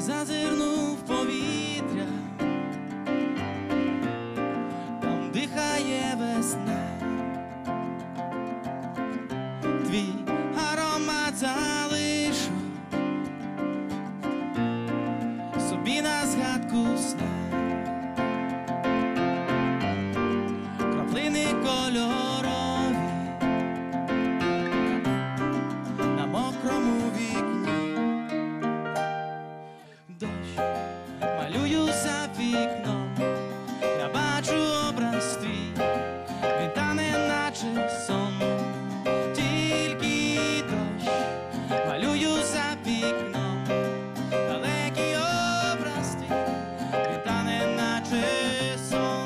зазирну в повітря, там дихає весна. Твій аромат залишу собі на згадку сна. Краплини кольорові на мокрому вікні. Дощ малюю за вікном, я бачу образ твій, він тане наче сон. Тільки дощ малюю за вікном, далекий образ твій, він тане наче сон.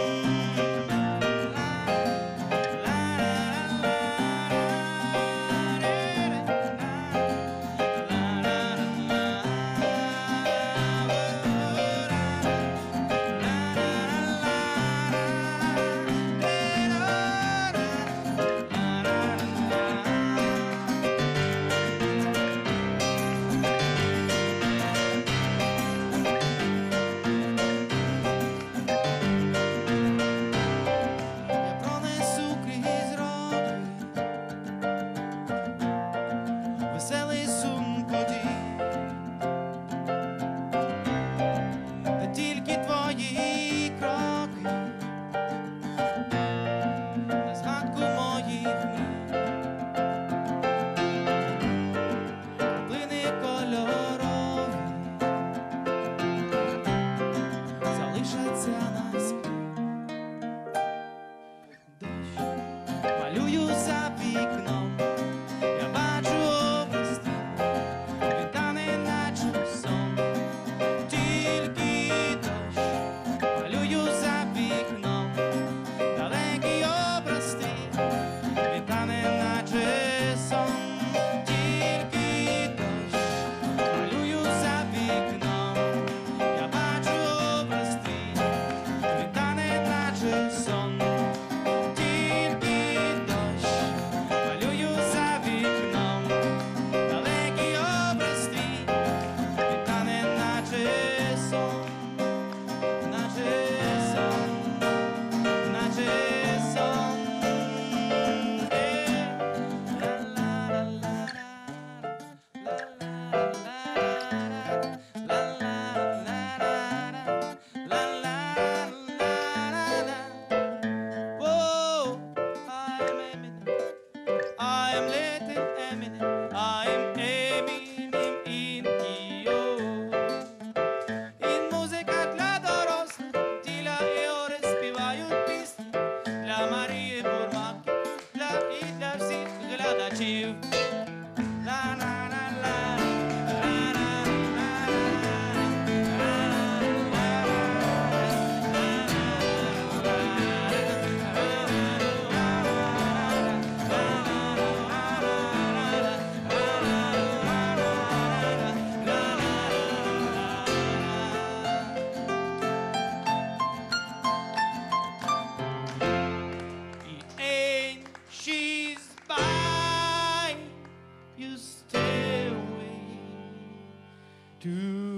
Веселий сум подій, та тільки твої кроки на згадку моїх мрій. Краплини кольорові залишаться на склі. Дощ малюю за вікном, я бачу образ твій, він тане наче сон. Тільки дощ малюю за вікном, далекий образ твій, він тане наче сон. Тільки дощ малюю за вікном, я бачу образ твій, він тане наче сон. Тільки дощ малюю за вікном, далекий образ твій, він тане наче сон, наче сон, наче сон. Whoa, I'm Eminem, I'm little Eminem, I'm Eminem in Києві. І музика для дорослих, Діля і Орест співають пісні для Марії Бурмаки, і для всіх глядачів. Ain't she's by, you stay away too